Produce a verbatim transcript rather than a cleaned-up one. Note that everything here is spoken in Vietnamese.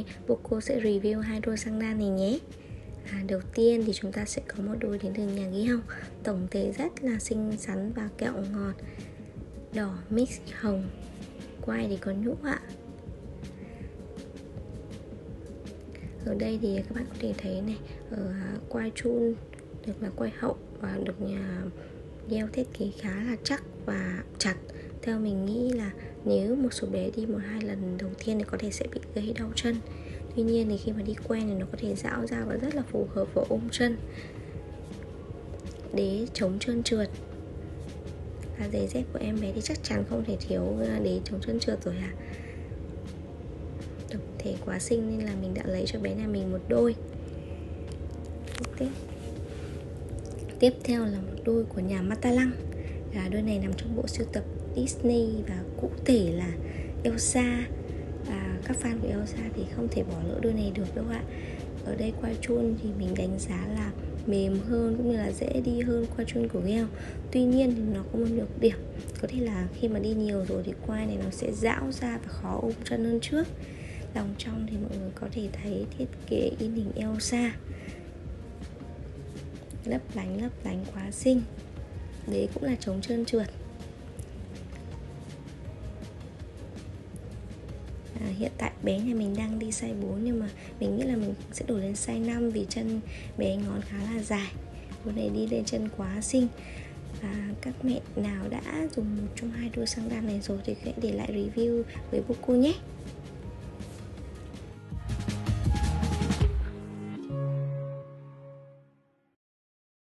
nay Buco sẽ review hai đôi xăng đan này nhé. à, Đầu tiên thì chúng ta sẽ có một đôi đến từ nhà Ghi Hồng. Tổng thể rất là xinh xắn và kẹo ngọt, đỏ mix hồng, quai thì có nhũ ạ. Ở đây thì các bạn có thể thấy này, ở quai chun được là quai hậu và được nhà đeo thiết kế khá là chắc và chặt. Theo mình nghĩ là nếu một số bé đi một hai lần đầu tiên thì có thể sẽ bị gây đau chân. Tuy nhiên thì khi mà đi quen thì nó có thể gião ra và rất là phù hợp với ôm chân. Đế chống trơn trượt. Và giày dép của em bé thì chắc chắn không thể thiếu đế chống trơn trượt rồi à. Tổng thể quá xinh nên là mình đã lấy cho bé nhà mình một đôi. Tiếp Tiếp theo là một đôi của nhà Matalang. à, Đôi này nằm trong bộ sưu tập Disney và cụ thể là Elsa. à, Các fan của Elsa thì không thể bỏ lỡ đôi này được đâu ạ. Ở đây quai chun thì mình đánh giá là mềm hơn cũng như là dễ đi hơn quai chun của Gel. Tuy nhiên thì nó có một nhược điểm, có thể là khi mà đi nhiều rồi thì quai này nó sẽ gião ra và khó ôm chân hơn trước. Lòng trong thì mọi người có thể thấy thiết kế in hình Elsa, lấp lánh lấp lánh quá xinh. Đấy cũng là chống trơn trượt. à, Hiện tại bé nhà mình đang đi size bốn, nhưng mà mình nghĩ là mình sẽ đổi lên size năm vì chân bé ngón khá là dài. Đôi này đi lên chân quá xinh. Và các mẹ nào đã dùng một trong hai đôi xăng đan này rồi thì hãy để lại review với Buco nhé.